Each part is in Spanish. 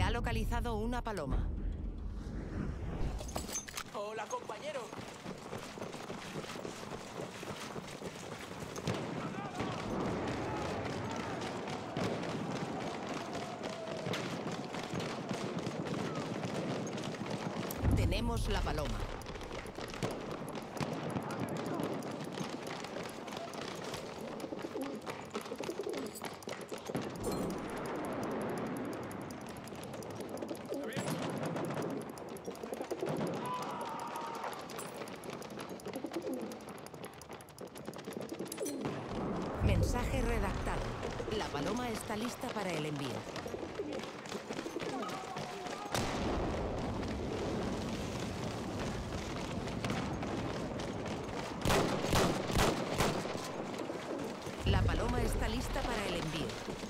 ha localizado una paloma. Hola, compañero. Tenemos la paloma. Mensaje redactado. La paloma está lista para el envío. La paloma está lista para el envío.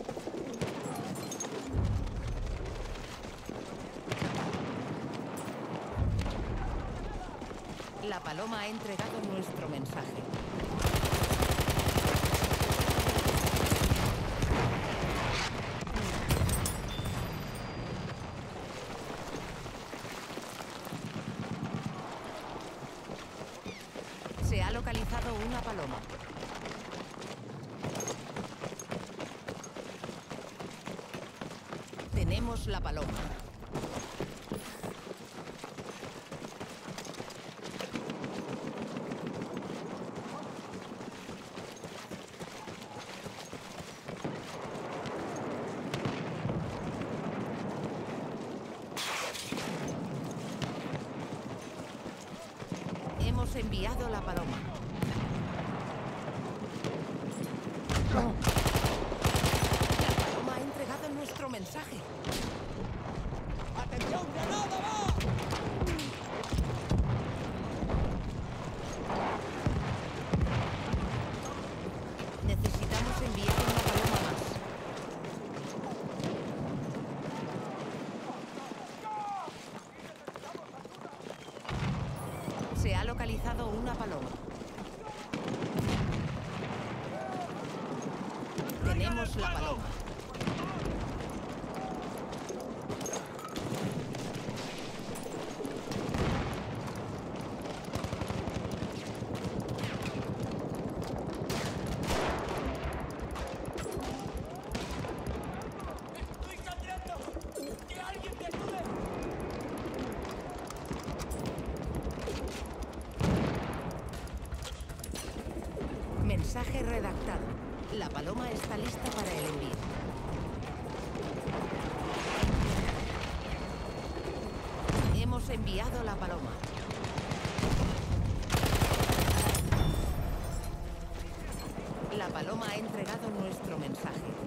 La paloma ha entregado nuestro mensaje. Se ha localizado una paloma. Tenemos la paloma. Hemos enviado la paloma. La paloma ha entregado nuestro mensaje. ¡Atención, granada, va! Necesitamos enviar una paloma más. Se ha localizado una paloma. Tenemos la paloma. ¡Estoy sangrando! ¡Que alguien me ayude! Mensaje redactado. La paloma está lista para el envío. Hemos enviado la paloma. La paloma ha entregado nuestro mensaje.